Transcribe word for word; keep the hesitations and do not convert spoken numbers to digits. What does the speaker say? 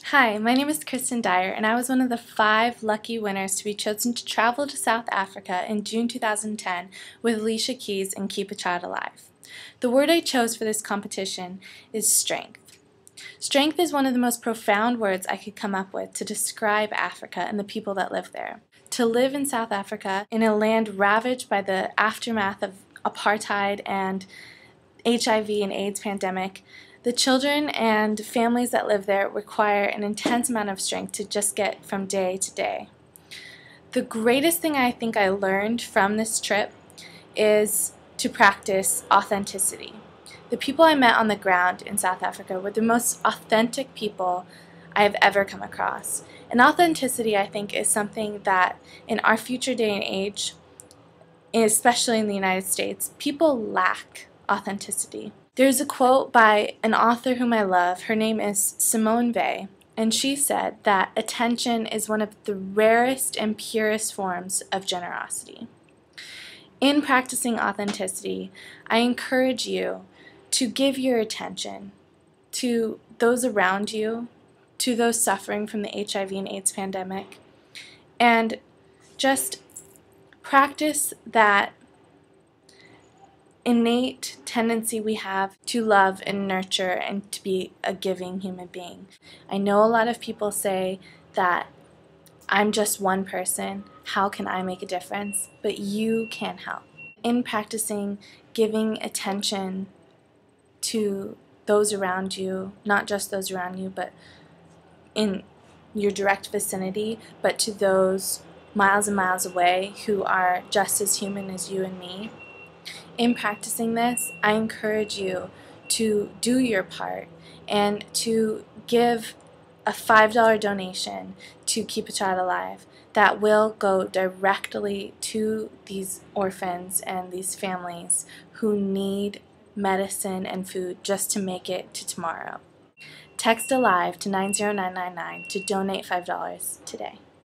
Hi, my name is Kristen Dyer, and I was one of the five lucky winners to be chosen to travel to South Africa in June two thousand ten with Alicia Keys and Keep a Child Alive. The word I chose for this competition is strength. Strength is one of the most profound words I could come up with to describe Africa and the people that live there. To live in South Africa, in a land ravaged by the aftermath of apartheid and H I V and AIDS pandemic, the children and families that live there require an intense amount of strength to just get from day to day. The greatest thing I think I learned from this trip is to practice authenticity. The people I met on the ground in South Africa were the most authentic people I have ever come across. And authenticity, I think, is something that in our future day and age, especially in the United States, people lack authenticity. There's a quote by an author whom I love. Her name is Simone Weil, and she said that attention is one of the rarest and purest forms of generosity. In practicing authenticity, I encourage you to give your attention to those around you, to those suffering from the H I V and AIDS pandemic, and just practice that innate tendency we have to love and nurture and to be a giving human being. I know a lot of people say that I'm just one person, how can I make a difference? But you can help. In practicing giving attention to those around you, not just those around you, but in your direct vicinity, but to those miles and miles away who are just as human as you and me. In practicing this, I encourage you to do your part and to give a five dollar donation to Keep a Child Alive that will go directly to these orphans and these families who need medicine and food just to make it to tomorrow. Text ALIVE to nine zero nine nine nine to donate five dollars today.